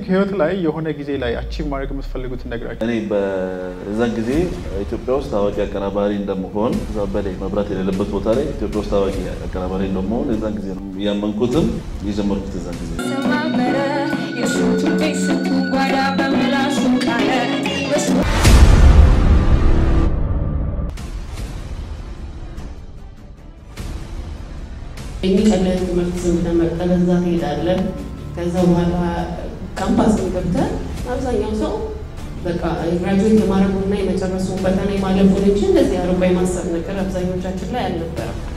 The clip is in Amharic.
ህይወት ላይ የሆነ ጊዜ ላይ አቺቭ ማድረግ የምትፈልጉት ነገራችሁ? እኔ በዛን ጊዜ ኢትዮጵያ ውስጥ ታዋቂ አቀናባሪ እንደምሆን በላይ መብራት የሌለበት ቦታ ላይ ኢትዮጵያ ውስጥ ታዋቂ አቀናባሪ እንደምሆን የዛን ጊዜ ነው ያመንኩትም የጀመርኩት የዛን ጊዜ የሚቀለል ትምህርት እንደመርጠን እዛ ትሄዳለህ ከዛ በኋላ ካምፓስ ገብተህ አብዛኛው ሰው በቃ ግራጁዌት የማድረጉና የመጨረሱ ፈተና የማለፉን እንጂ እንደዚህ አርባ የማሰብ ነገር አብዛኞቻችን ላይ አልነበረም